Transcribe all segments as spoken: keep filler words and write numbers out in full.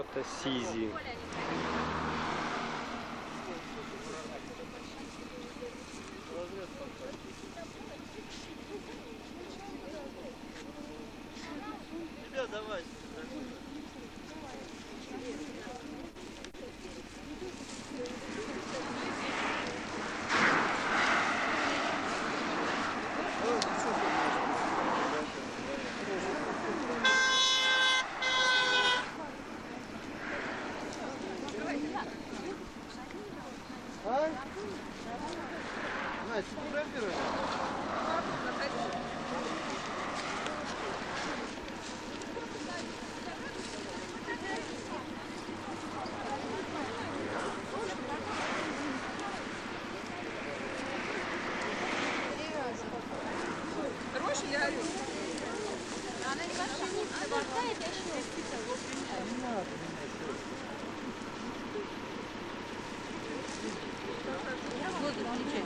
ворота Сизи. Ребят, давай. А? Настя, фотографируй. Хороший, я говорю. Она небольшая, не болтает, я считаю. Воду включать.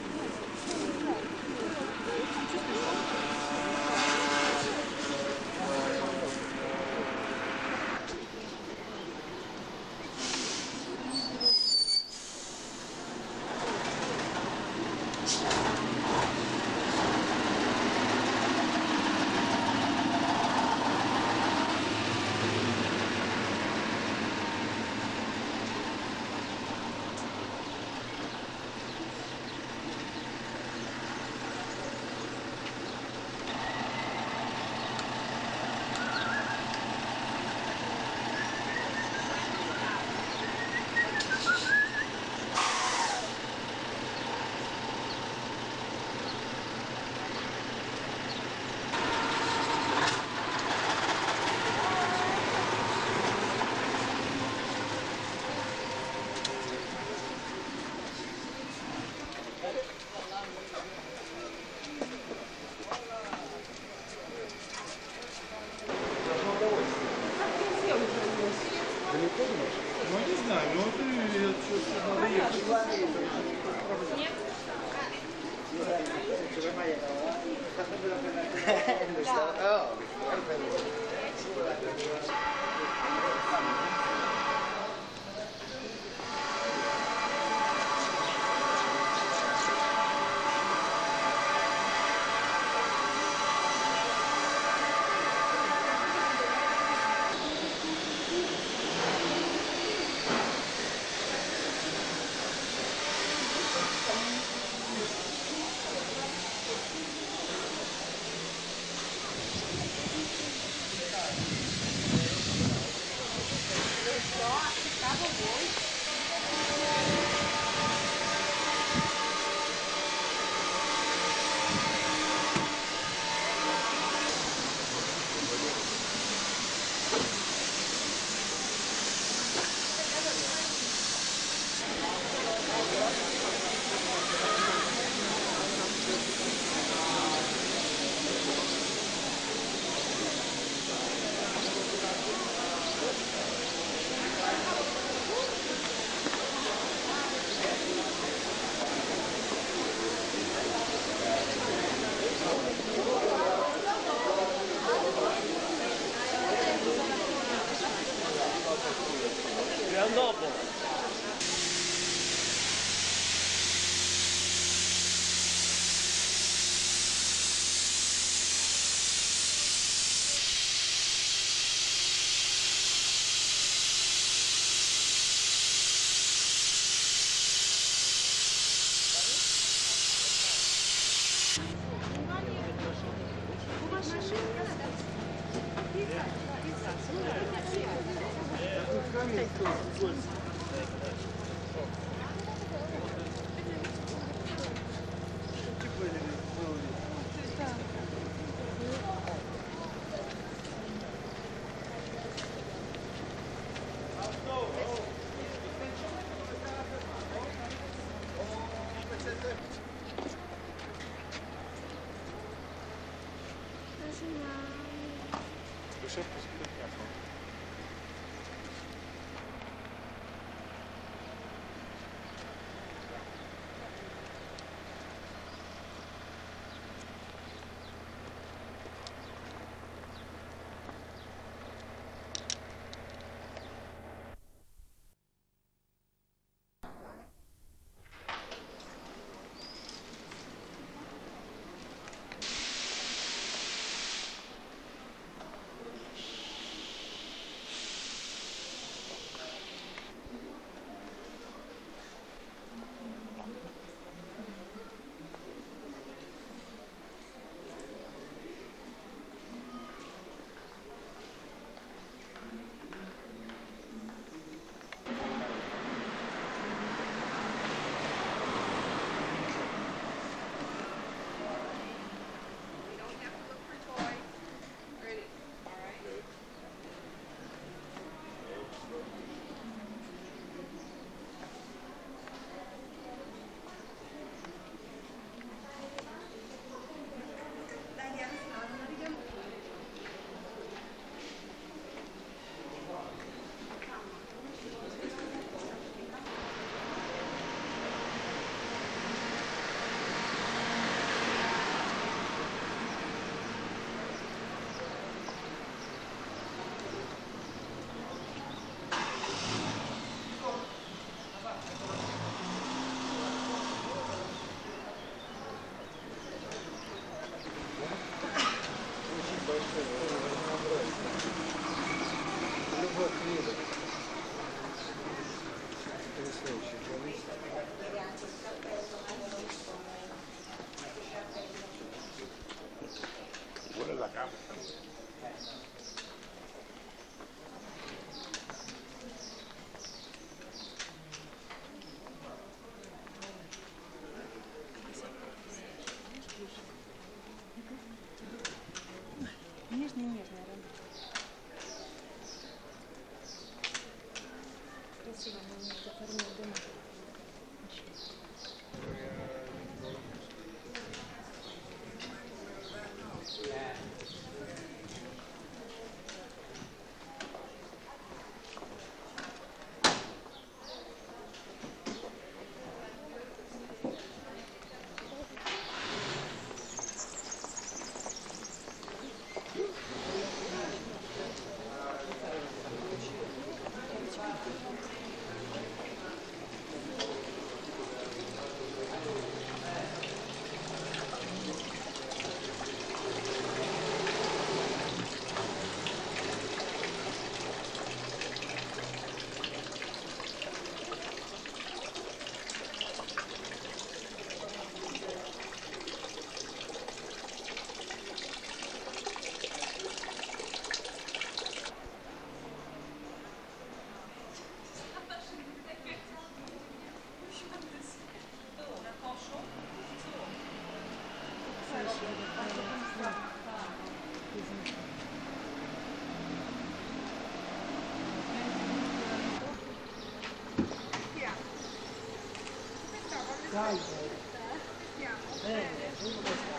Ну не знаю, ну ты что надо ехать. Нет. Гранобл. красиво, но не заформил дома. Dai, eh, dove sta?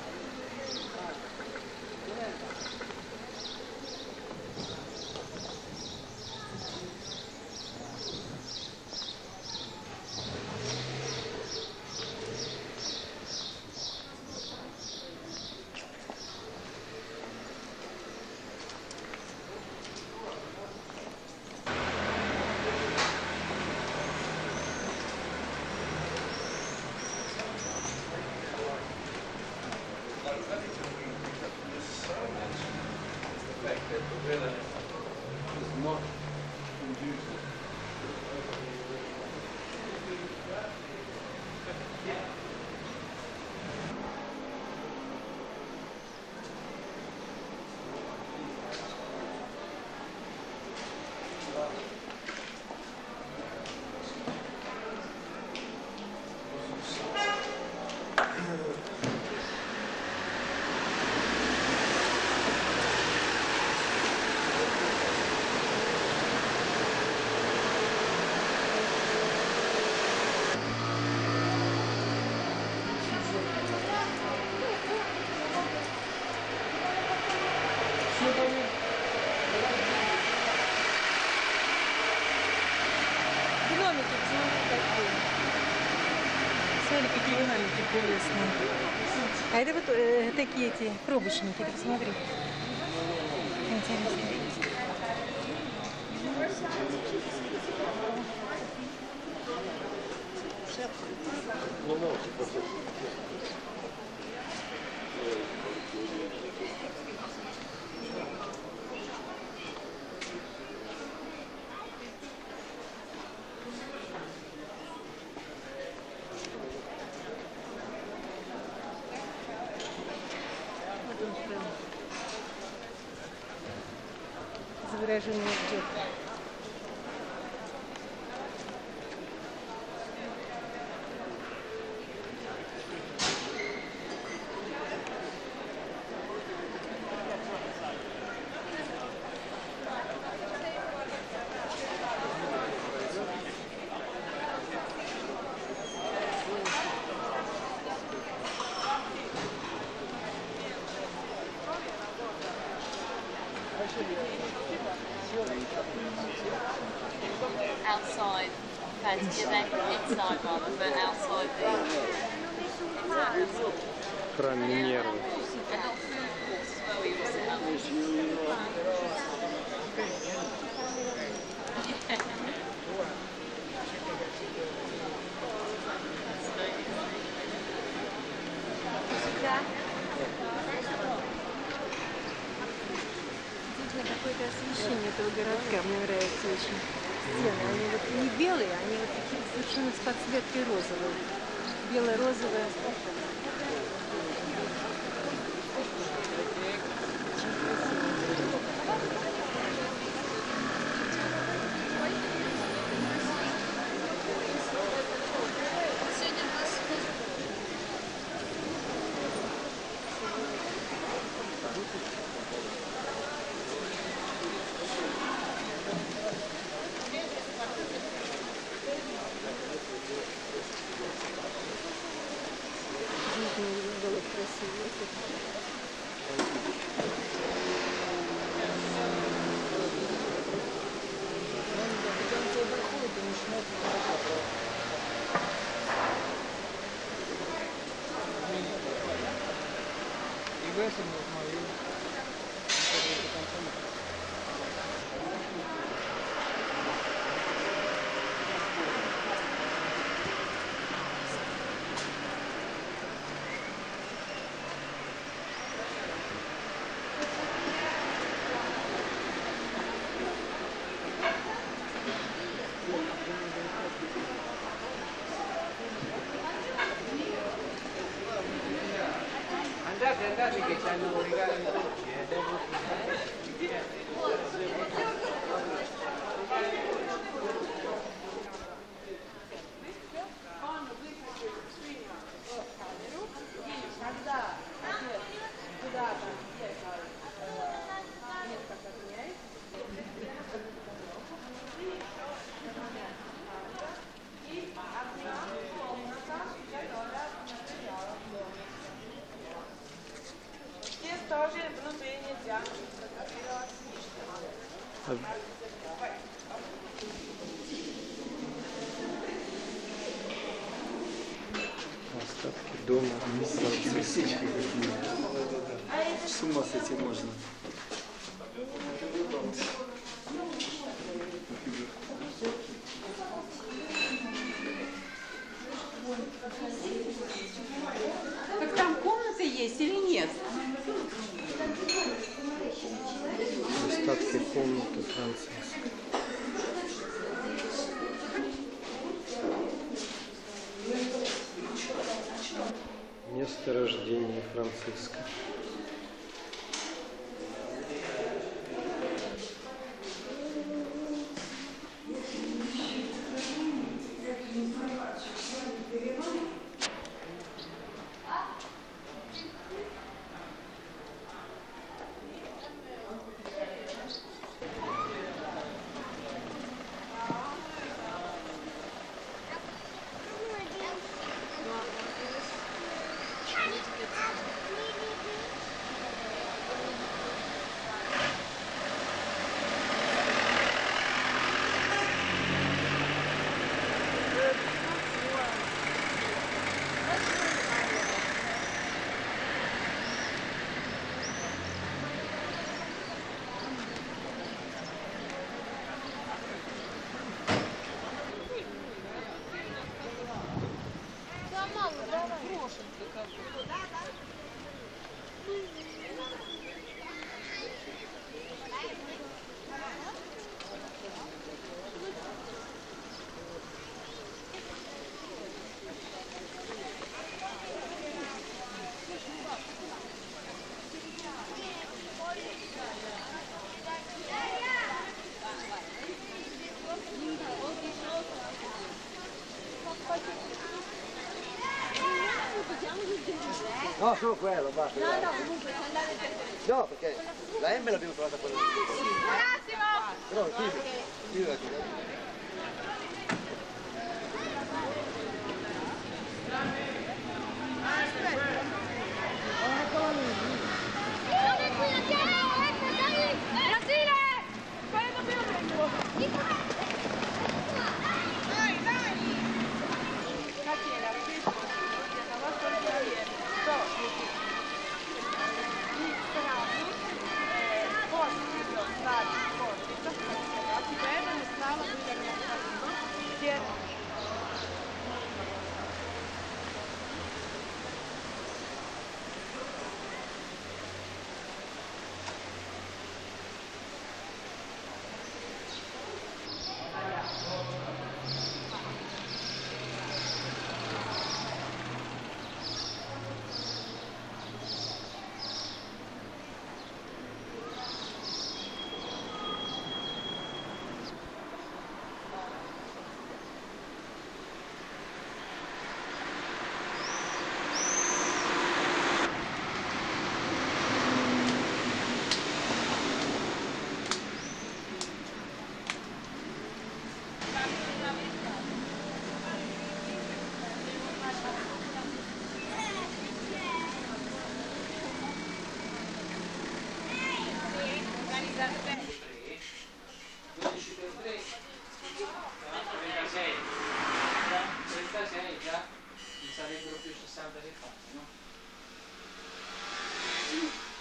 Динамики, смотри, какие. Смотри, какие динамики интересные. А это вот э, такие эти пробочники, ты посмотри. Интересно. Вот он прям изображение ждет. Outside, fancy event inside rather, but outside the Храм Минервы. the health food course as well. We also have. Какое-то освещение этого городка мне нравится очень. Стены, они вот не белые, они вот такие совершенно с подсветкой розовые. Бело-розовые. Andate, andate che ci hanno regalato i dolci, eh. Остатки дома. С ума сойти можно. Так там комнаты есть или нет? Остатки комнаты Франциска. Место рождения Франциска. No, solo quello, basta. No, no, comunque andate per... No, perché la M l'abbiamo trovata quella lì. Buonissimo! Però, sì, figurati. trentasei già, mi sarebbero più sessanta che fanno, no?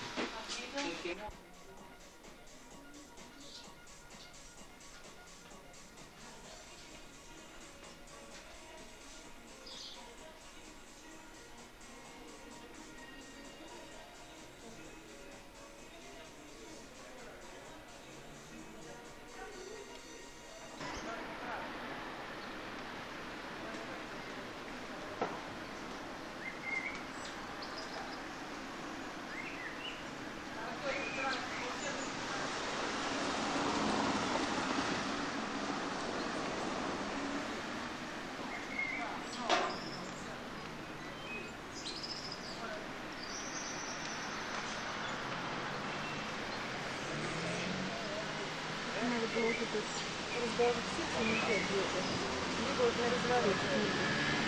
Надо было вот этот раздавать все, не взять где-то. Либо вот на разворот книгу.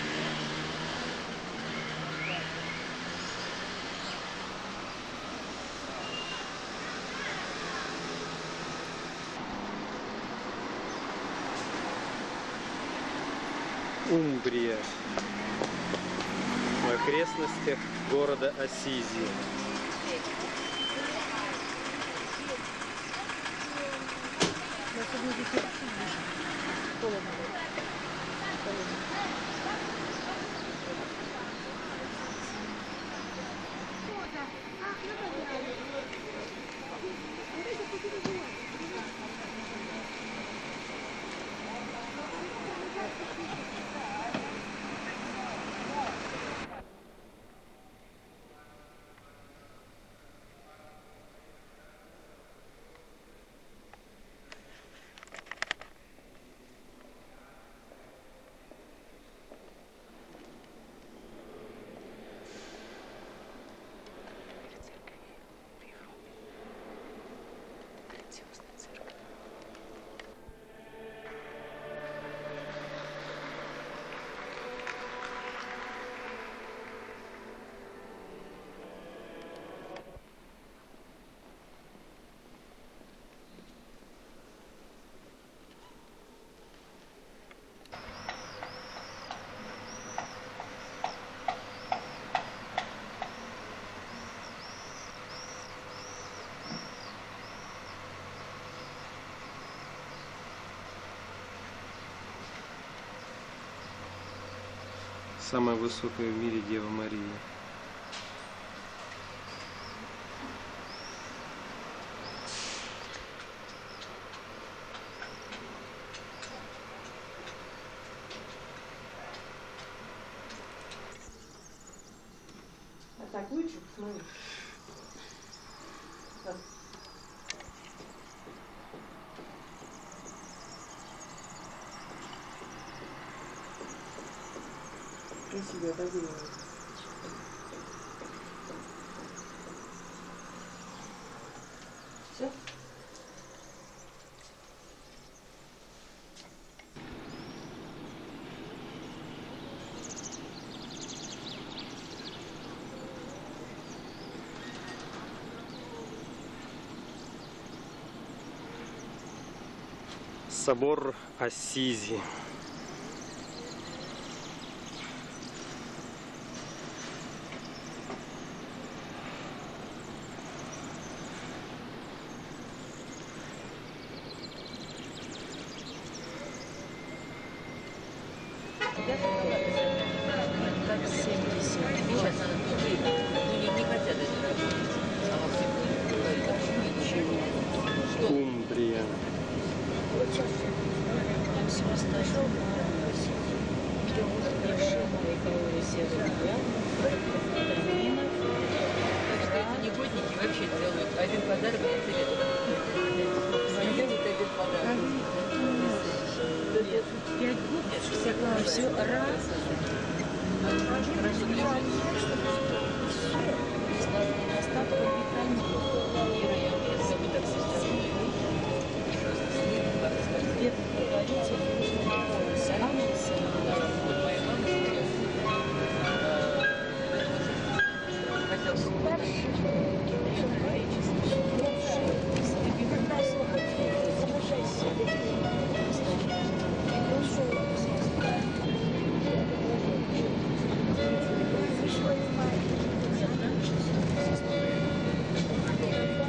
Умбрия. В окрестностях города Ассизи. Особенно здесь сидишь. Холодно. Холодно. Самая высокая в мире Дева Мария. А так лучше, посмотри. Красиво обогревает. Все? Собор Ассизи. Умбрия. Негодники вообще делают один подарок интересный. Делают один подарок. Пять год, все раз. Thank you.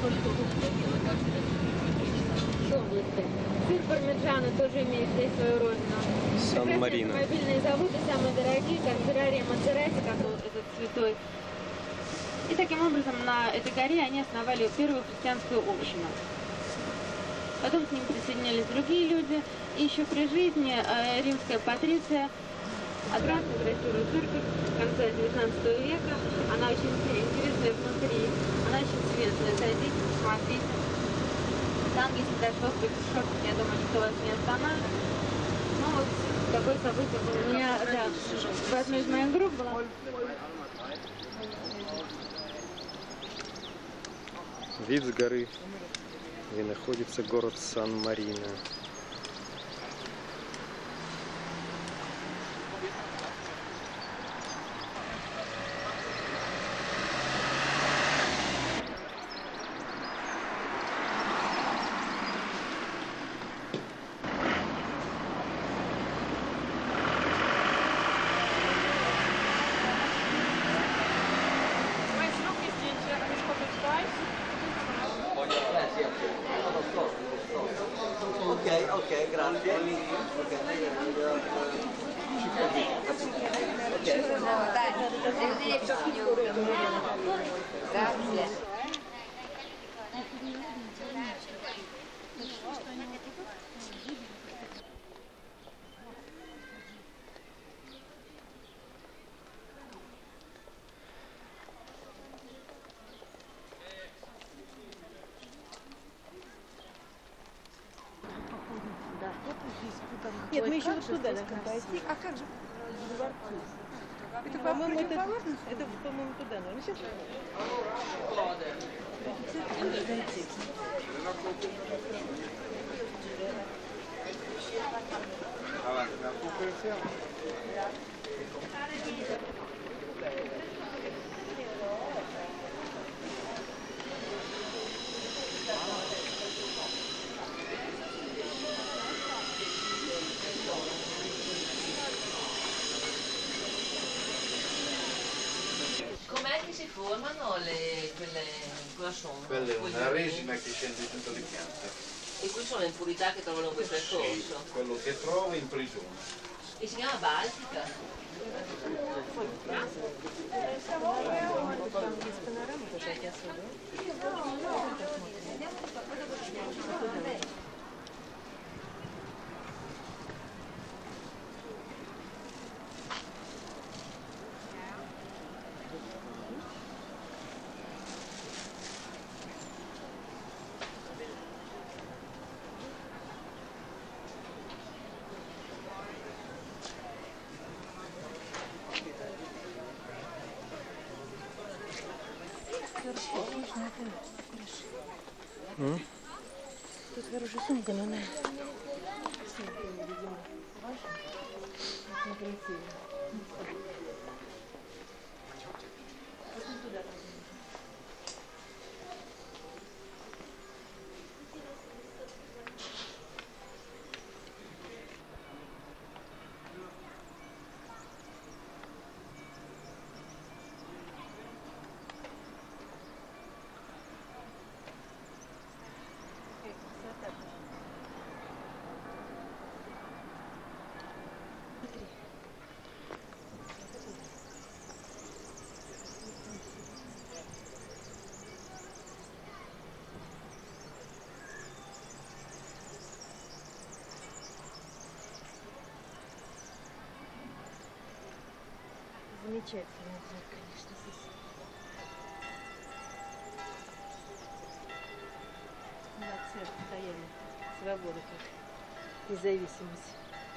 Сыр пармиджано тоже имеет здесь свою родину. Сан-Марино. Мобильные заводы самые дорогие, как Феррари и Мазерати, как вот этот святой. И таким образом на этой горе они основали первую христианскую общину. Потом к ним присоединились другие люди. И еще при жизни э, римская патриция отбрасывала Большую церковь в конце девятнадцатого века. Она очень интересная внутри, она очень светлая. Зайдите, посмотрите. Там, если даже вы путешествуете, я думаю, никто вас не остановит. Ну вот такое событие было. У меня, да, в одной из моих групп была. Вид с горы, где находится город Сан-Марино. Ok, ok, grazie. Grazie. Нет, мы еще вот туда должны пойти. А как же? Это, по-моему, это, это, по-моему, туда нужно. Сейчас. Com'è che si formano le, quelle, cosa sono? Quella è una resina che scende in tutte le piante. E qui sono le impurità che trovano in quel percorso. Sì, quello che trova in prigione. E si chiama Baltica. М? Тут хорошая сумка, но она... Замечательно, конечно, здесь. На центре стояли. Свобода тут. Независимость.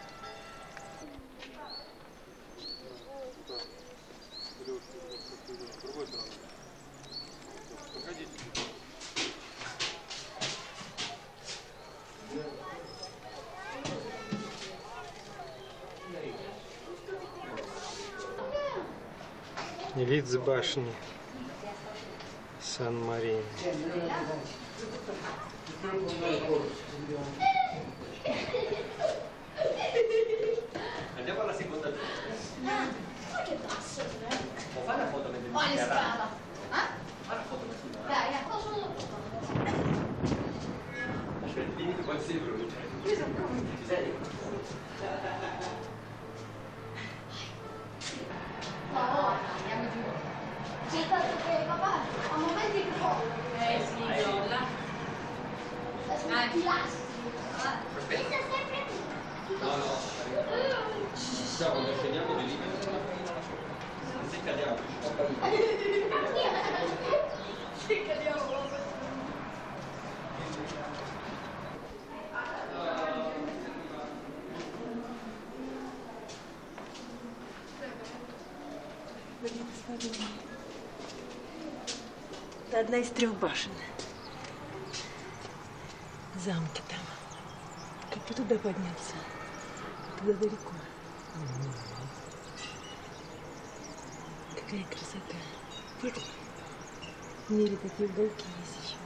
Вид с башни Сан-Марино. Andiamo alla seconda giornata. Ma che passa? Può fare la foto mentre mi Quale si arrangia? scala? Eh? Fare la foto mentre si arrangia. Dai, cosa sono? C'è stato che papà a momenti che fa. Eh sì, là. Ti lasci. Questa è sempre qui. No, no. Ciao, quando scendiamo di lì. Se cadiamo. Se cadiamo. Это одна из трех башен. Замки там. Как бы туда подняться? Туда далеко. Какая красота. Тут в мире такие уголки есть еще.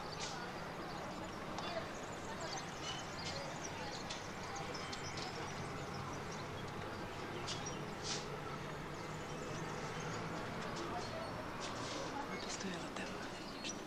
Это стоило того, конечно.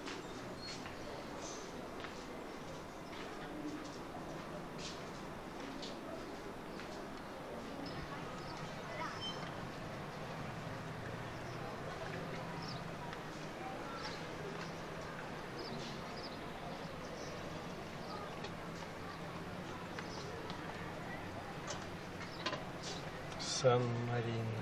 Сан-Марино.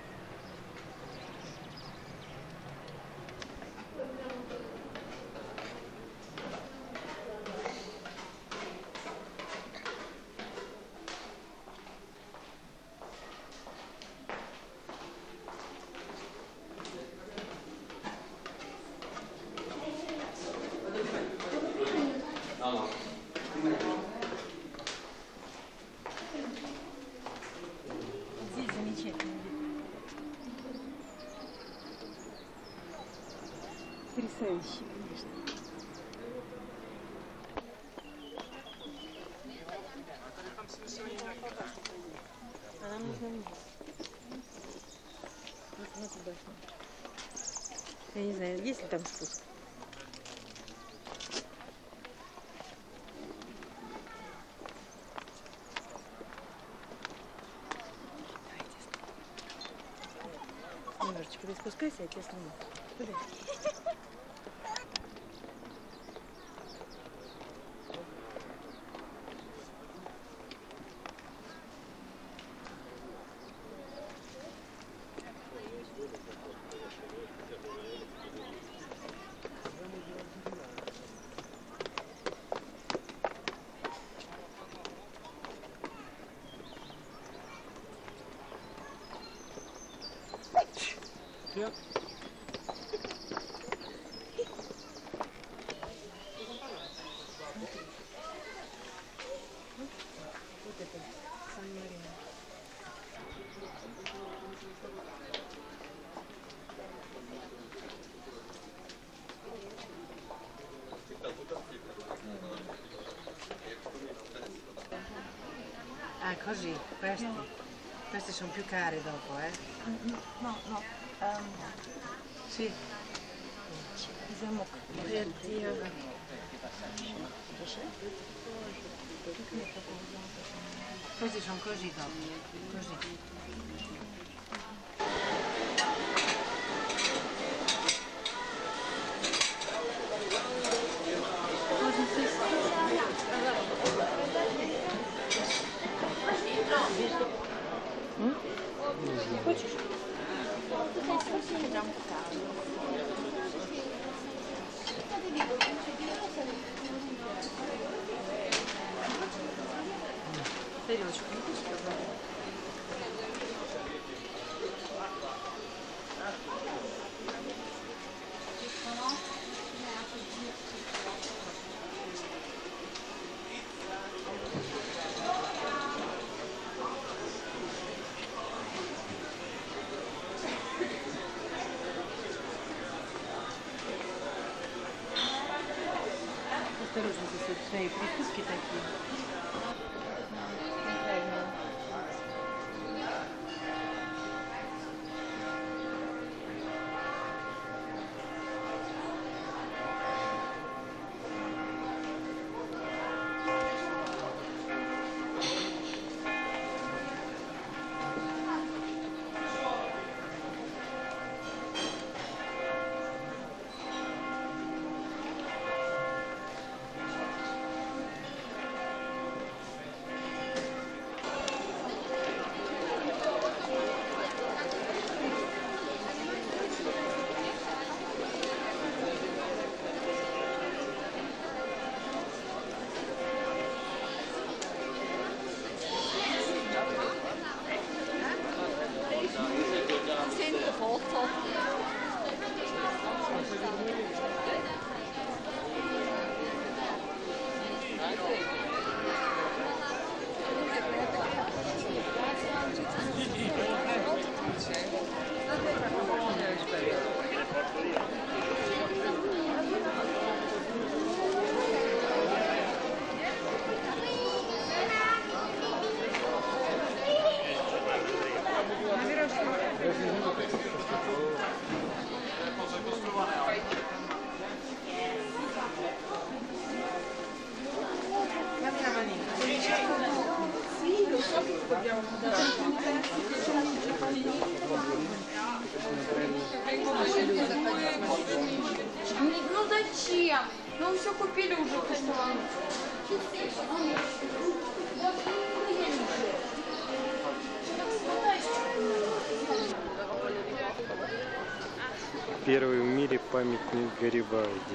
Здесь замечательный вид. Потрясающий, конечно. А нам нужно вниз. Вот на ту башню. Я не знаю, есть ли там спуск. Немножечко ты спускайся, я тебя сниму. Куда? Yeah. Вот это Сан-Марино. Ah, così, questi. Questi sono più cari dopo, eh? No, no. Um, Sì. замок. Questi sono così dopo. Così. Хочешь? Тарелочку не хочешь, пожалуйста? Осторожно, здесь вот свои прикуски такие. Неправильно. Ну зачем? Ну все купили уже, то что вам. Первый в мире памятник Гарибальди.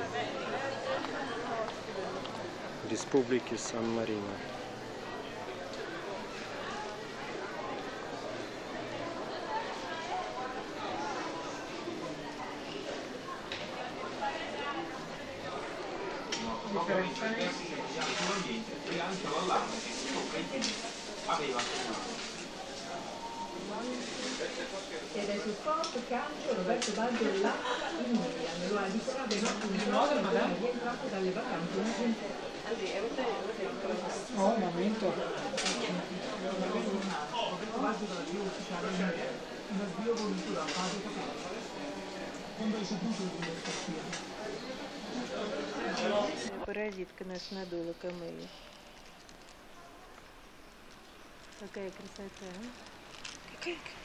Республики Сан-Марино. Ed è su sport, calcio, Roberto Baggio lascia il Milan, lo ha dichiarato in otto minuti quando è rientrato dalle vacanze in Inghilterra. Oh, un momento. Roberto Baggio dalla via ufficiale in Inghilterra. Una svio voluto da Fabio Capello. Quando hai saputo di questa sfida? Паразитка нас надула камелия. Какая красота, а? Какая красота.